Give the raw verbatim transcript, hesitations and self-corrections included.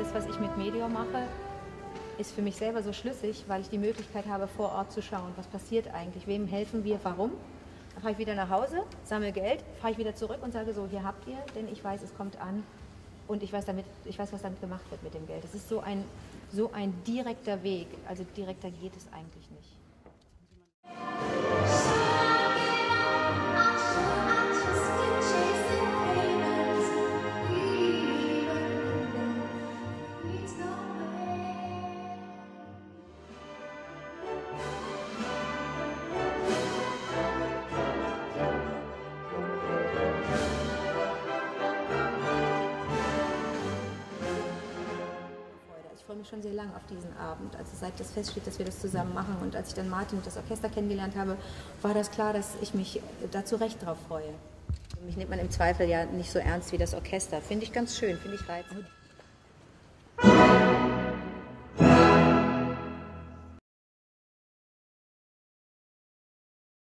das, was ich mit Medior mache, ist für mich selber so schlüssig, weil ich die Möglichkeit habe, vor Ort zu schauen, was passiert eigentlich, wem helfen wir, warum. Dann fahre ich wieder nach Hause, sammle Geld, fahre ich wieder zurück und sage so, hier habt ihr, denn ich weiß, es kommt an und ich weiß, damit, ich weiß, was damit gemacht wird mit dem Geld. Das ist so ein, so ein direkter Weg, also direkter geht es eigentlich nicht. Ich freue mich schon sehr lange auf diesen Abend, also seit das feststeht, dass wir das zusammen machen, und als ich dann Martin und das Orchester kennengelernt habe, war das klar, dass ich mich da zu Recht drauf freue. Mich nimmt man im Zweifel ja nicht so ernst wie das Orchester, finde ich ganz schön, finde ich reizend.